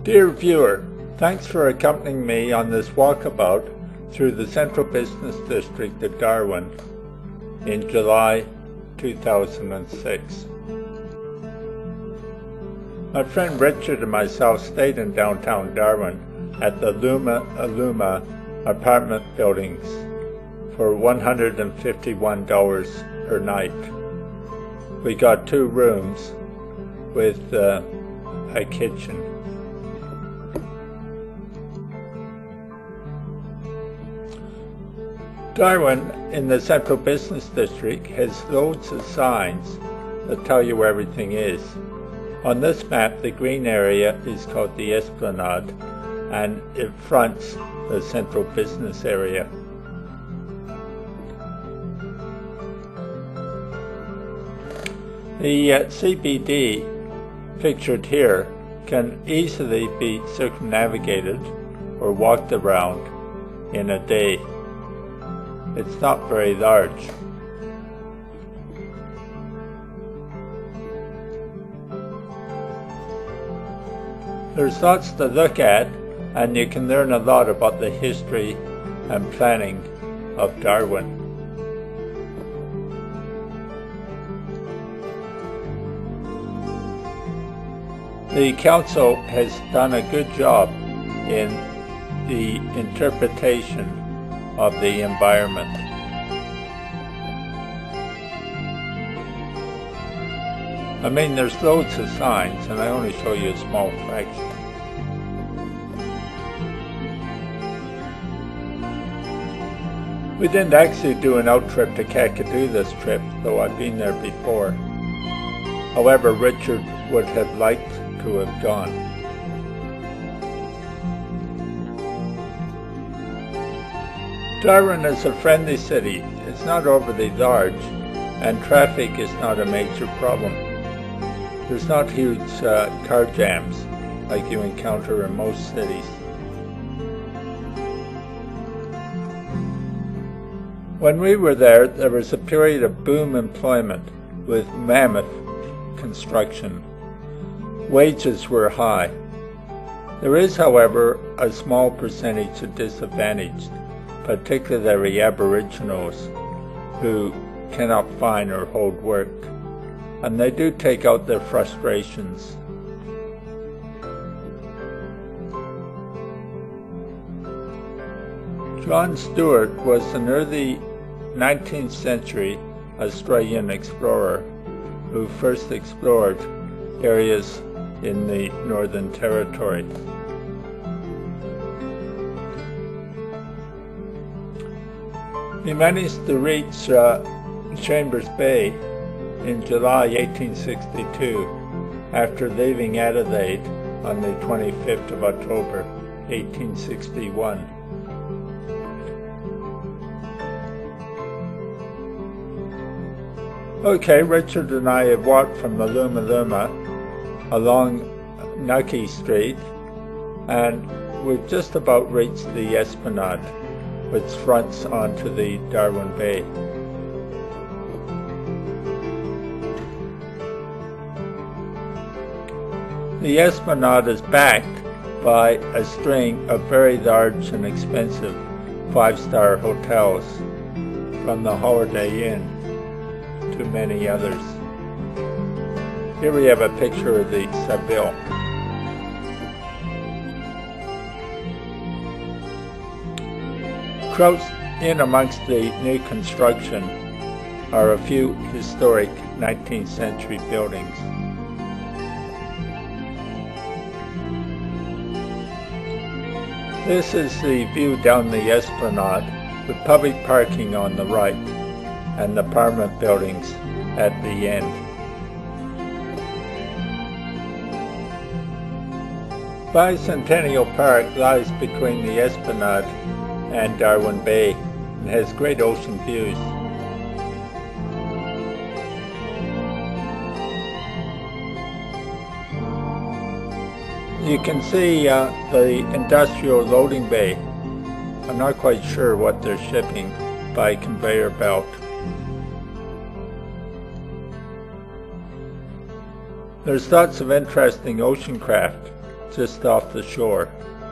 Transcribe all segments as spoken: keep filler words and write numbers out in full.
Dear viewer, thanks for accompanying me on this walkabout through the Central Business District of Darwin in July two thousand six. My friend Richard and myself stayed in downtown Darwin at the Luma Aluma apartment buildings for one hundred fifty-one dollars per night. We got two rooms with uh, a kitchen. Darwin in the Central Business District has loads of signs that tell you where everything is. On this map, the green area is called the Esplanade, and it fronts the Central Business area. The uh, C B D, pictured here, can easily be circumnavigated or walked around in a day. It's not very large. There's lots to look at, and you can learn a lot about the history and planning of Darwin. The council has done a good job in the interpretation of the environment. I mean, there's loads of signs, and I only show you a small fraction. We didn't actually do an out trip to Kakadu this trip, though I've been there before. However, Richard would have liked to have gone. Darwin is a friendly city. It's not overly large, and traffic is not a major problem. There's not huge uh, car jams like you encounter in most cities. When we were there, there was a period of boom employment with mammoth construction. Wages were high. There is, however, a small percentage of disadvantaged, particularly Aboriginals, who cannot find or hold work, and they do take out their frustrations. John Stewart was an early nineteenth century Australian explorer who first explored areas in the Northern Territory. He managed to reach uh, Chambers Bay in July eighteen sixty-two after leaving Adelaide on the twenty-fifth of October eighteen sixty-one. Okay, Richard and I have walked from the Luma Luma along Nucky Street, and we've just about reached the Esplanade, which fronts onto the Darwin Bay. The Esplanade is backed by a string of very large and expensive five-star hotels, from the Holiday Inn to many others. Here we have a picture of the Seville. Crouched in amongst the new construction are a few historic nineteenth century buildings. This is the view down the Esplanade, with public parking on the right and the apartment buildings at the end. Bicentennial Park lies between the Esplanade and Darwin Bay and has great ocean views. You can see uh, the industrial loading bay. I'm not quite sure what they're shipping by conveyor belt. There's lots of interesting ocean craft just off the shore.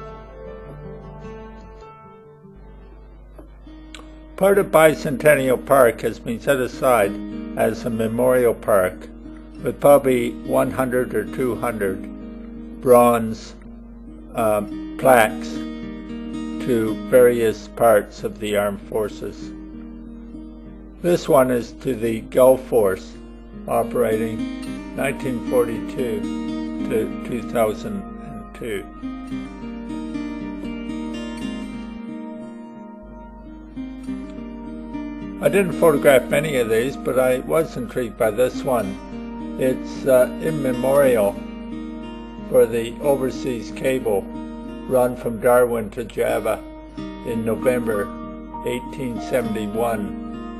Part of Bicentennial Park has been set aside as a memorial park with probably one hundred or two hundred bronze uh, plaques to various parts of the armed forces. This one is to the Gulf Force, operating nineteen forty-two to two thousand two. I didn't photograph many of these, but I was intrigued by this one. It's uh, in memorial for the overseas cable run from Darwin to Java in November eighteen seventy-one.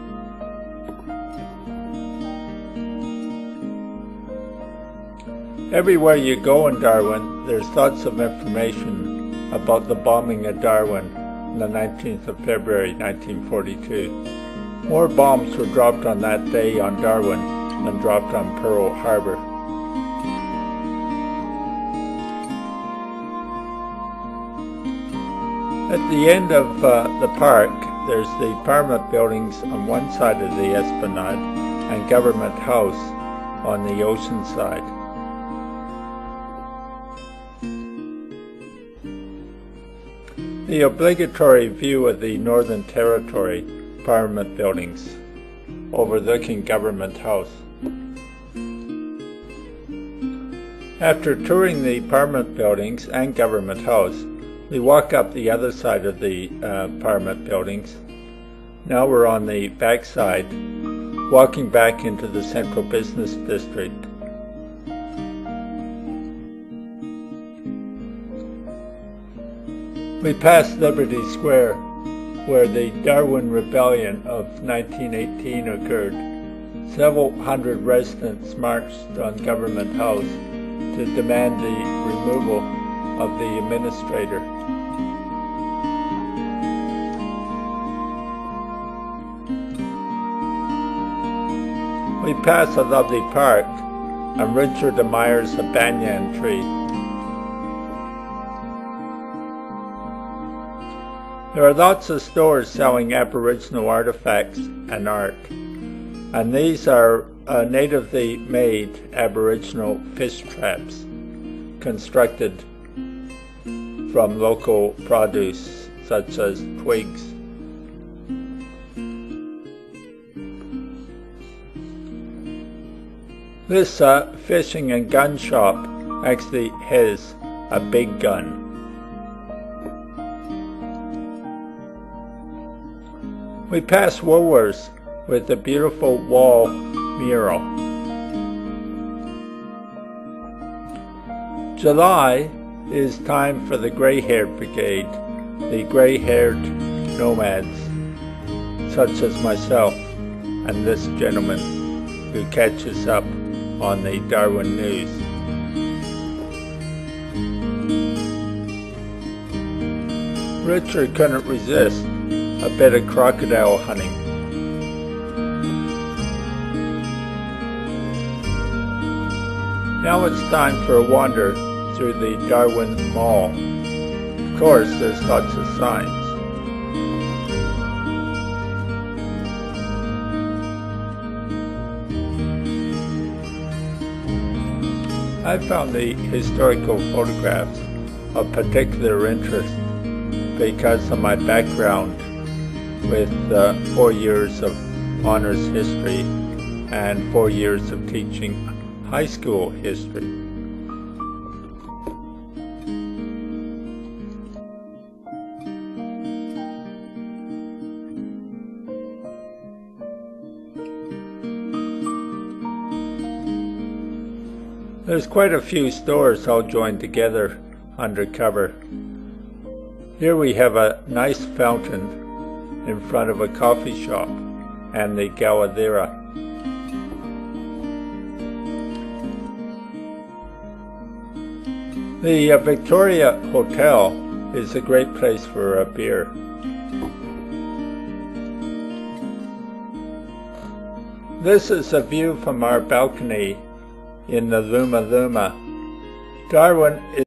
Everywhere you go in Darwin, there's lots of information about the bombing of Darwin on the nineteenth of February nineteen forty-two. More bombs were dropped on that day on Darwin than dropped on Pearl Harbor. At the end of uh, the park, there's the Parliament buildings on one side of the Esplanade and Government House on the ocean side. The obligatory view of the Northern Territory Parliament buildings overlooking Government House. After touring the Parliament buildings and Government House, we walk up the other side of the uh, Parliament buildings. Now we're on the back side, walking back into the Central Business District. We pass Liberty Square, where the Darwin Rebellion of nineteen eighteen occurred. Several hundred residents marched on Government House to demand the removal of the administrator. We pass a lovely park and Richard admires a banyan tree. There are lots of stores selling Aboriginal artifacts and art, and these are uh, natively made Aboriginal fish traps constructed from local produce such as twigs. This uh, fishing and gun shop actually has a big gun. We pass Woolworths with a beautiful wall mural. July is time for the gray-haired brigade, the gray-haired nomads, such as myself and this gentleman who catches up on the Darwin news. Richard couldn't resist a bit of crocodile hunting. Now it's time for a wander through the Darwin Mall. Of course, there's lots of signs. I found the historical photographs of particular interest because of my background with uh, four years of honors history and four years of teaching high school history. There's quite a few stores all joined together under cover. Here we have a nice fountain in front of a coffee shop and the Gawadera. The uh, Victoria Hotel is a great place for a beer. This is a view from our balcony in the Luma Luma. Darwin